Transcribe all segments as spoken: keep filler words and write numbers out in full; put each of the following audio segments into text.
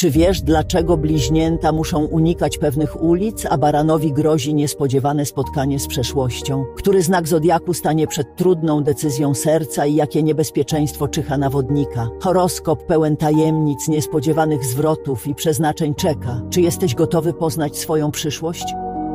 Czy wiesz, dlaczego bliźnięta muszą unikać pewnych ulic, a baranowi grozi niespodziewane spotkanie z przeszłością? Który znak zodiaku stanie przed trudną decyzją serca i jakie niebezpieczeństwo czyha na wodnika? Horoskop pełen tajemnic, niespodziewanych zwrotów i przeznaczeń czeka. Czy jesteś gotowy poznać swoją przyszłość?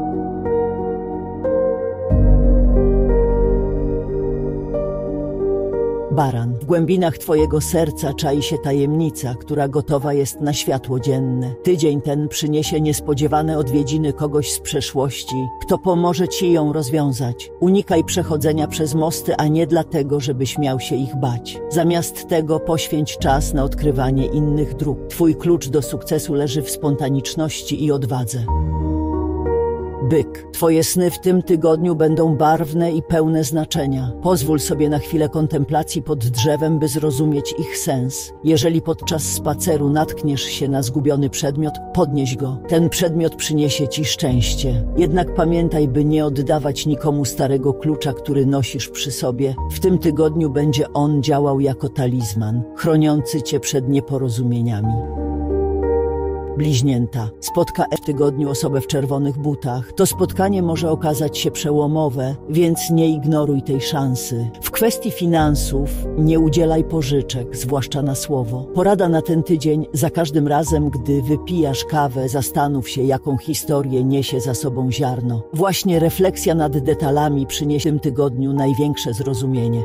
Baran, w głębinach twojego serca czai się tajemnica, która gotowa jest na światło dzienne. Tydzień ten przyniesie niespodziewane odwiedziny kogoś z przeszłości, kto pomoże ci ją rozwiązać. Unikaj przechodzenia przez mosty, a nie dlatego, żebyś miał się ich bać. Zamiast tego poświęć czas na odkrywanie innych dróg. Twój klucz do sukcesu leży w spontaniczności i odwadze. Byk, twoje sny w tym tygodniu będą barwne i pełne znaczenia. Pozwól sobie na chwilę kontemplacji pod drzewem, by zrozumieć ich sens. Jeżeli podczas spaceru natkniesz się na zgubiony przedmiot, podnieś go. Ten przedmiot przyniesie ci szczęście. Jednak pamiętaj, by nie oddawać nikomu starego klucza, który nosisz przy sobie. W tym tygodniu będzie on działał jako talizman, chroniący cię przed nieporozumieniami. Bliźnięta, spotka w tygodniu osobę w czerwonych butach. To spotkanie może okazać się przełomowe, więc nie ignoruj tej szansy. W kwestii finansów nie udzielaj pożyczek, zwłaszcza na słowo. Porada na ten tydzień: za każdym razem, gdy wypijasz kawę, zastanów się, jaką historię niesie za sobą ziarno. Właśnie refleksja nad detalami przyniesie w tym tygodniu największe zrozumienie.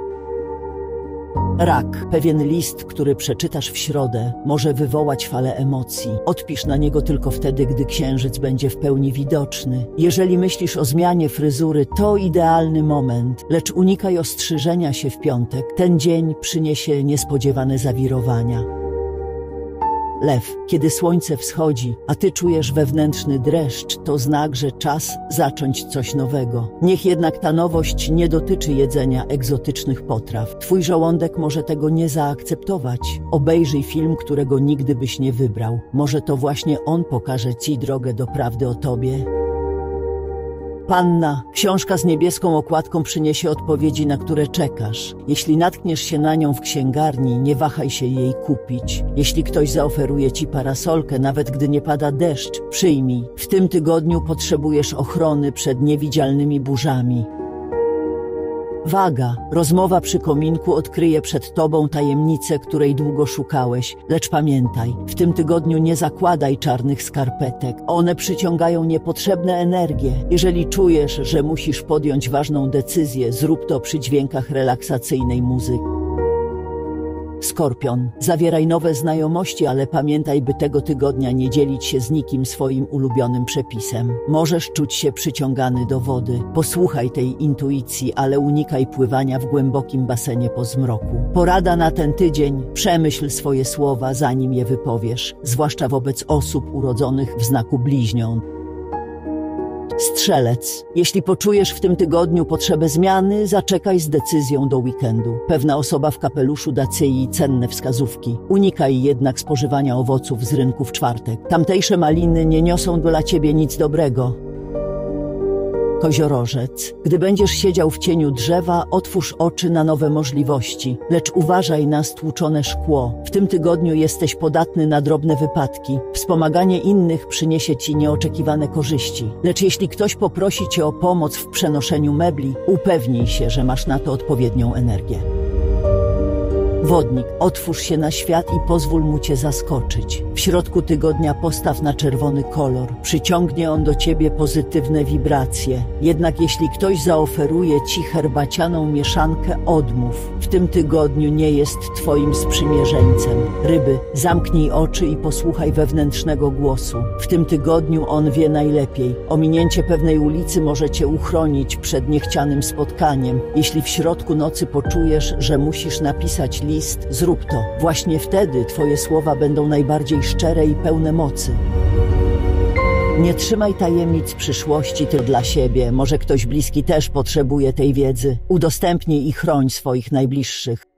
Rak. Pewien list, który przeczytasz w środę, może wywołać falę emocji. Odpisz na niego tylko wtedy, gdy księżyc będzie w pełni widoczny. Jeżeli myślisz o zmianie fryzury, to idealny moment, lecz unikaj ostrzyżenia się w piątek. Ten dzień przyniesie niespodziewane zawirowania. Lew. Kiedy słońce wschodzi, a ty czujesz wewnętrzny dreszcz, to znak, że czas zacząć coś nowego. Niech jednak ta nowość nie dotyczy jedzenia egzotycznych potraw. Twój żołądek może tego nie zaakceptować. Obejrzyj film, którego nigdy byś nie wybrał. Może to właśnie on pokaże ci drogę do prawdy o tobie. Panna, książka z niebieską okładką przyniesie odpowiedzi, na które czekasz. Jeśli natkniesz się na nią w księgarni, nie wahaj się jej kupić. Jeśli ktoś zaoferuje ci parasolkę, nawet gdy nie pada deszcz, przyjmij. W tym tygodniu potrzebujesz ochrony przed niewidzialnymi burzami. Waga. Rozmowa przy kominku odkryje przed tobą tajemnicę, której długo szukałeś. Lecz pamiętaj, w tym tygodniu nie zakładaj czarnych skarpetek. One przyciągają niepotrzebne energie. Jeżeli czujesz, że musisz podjąć ważną decyzję, zrób to przy dźwiękach relaksacyjnej muzyki. Skorpion. Zawieraj nowe znajomości, ale pamiętaj, by tego tygodnia nie dzielić się z nikim swoim ulubionym przepisem. Możesz czuć się przyciągany do wody. Posłuchaj tej intuicji, ale unikaj pływania w głębokim basenie po zmroku. Porada na ten tydzień: przemyśl swoje słowa, zanim je wypowiesz, zwłaszcza wobec osób urodzonych w znaku bliźniąt. Strzelec. Jeśli poczujesz w tym tygodniu potrzebę zmiany, zaczekaj z decyzją do weekendu. Pewna osoba w kapeluszu da ci cenne wskazówki. Unikaj jednak spożywania owoców z rynku w czwartek. Tamtejsze maliny nie niosą dla ciebie nic dobrego. Koziorożec. Gdy będziesz siedział w cieniu drzewa, otwórz oczy na nowe możliwości, lecz uważaj na stłuczone szkło. W tym tygodniu jesteś podatny na drobne wypadki. Wspomaganie innych przyniesie ci nieoczekiwane korzyści. Lecz jeśli ktoś poprosi cię o pomoc w przenoszeniu mebli, upewnij się, że masz na to odpowiednią energię. Wodnik. Otwórz się na świat i pozwól mu cię zaskoczyć. W środku tygodnia postaw na czerwony kolor. Przyciągnie on do ciebie pozytywne wibracje. Jednak jeśli ktoś zaoferuje ci herbacianą mieszankę, odmów. W tym tygodniu nie jest twoim sprzymierzeńcem. Ryby. Zamknij oczy i posłuchaj wewnętrznego głosu. W tym tygodniu on wie najlepiej. Ominięcie pewnej ulicy może cię uchronić przed niechcianym spotkaniem. Jeśli w środku nocy poczujesz, że musisz napisać list, List, zrób to. Właśnie wtedy twoje słowa będą najbardziej szczere i pełne mocy. Nie trzymaj tajemnic przyszłości tylko dla siebie. Może ktoś bliski też potrzebuje tej wiedzy. Udostępnij i chroń swoich najbliższych.